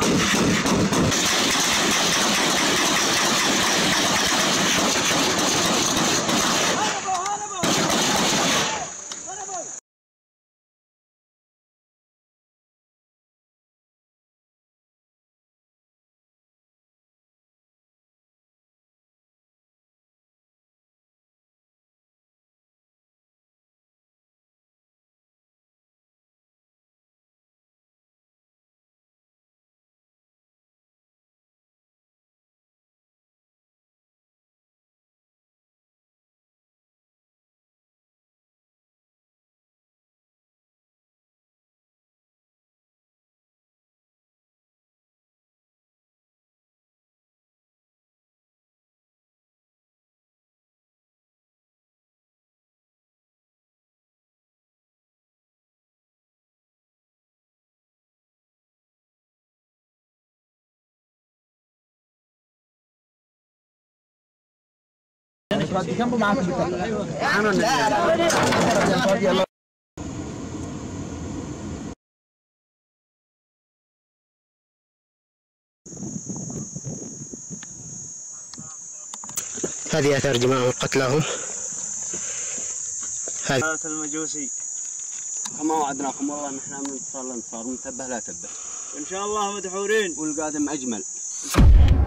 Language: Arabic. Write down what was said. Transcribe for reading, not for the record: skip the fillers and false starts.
جنبه معاك هذه آثار دماء قتلاهم. هذا المجوسي كما وعدناكم والله نحن من انتصار لانتصار، منتبه لا تبه، ان شاء الله مدحورين والقادم اجمل.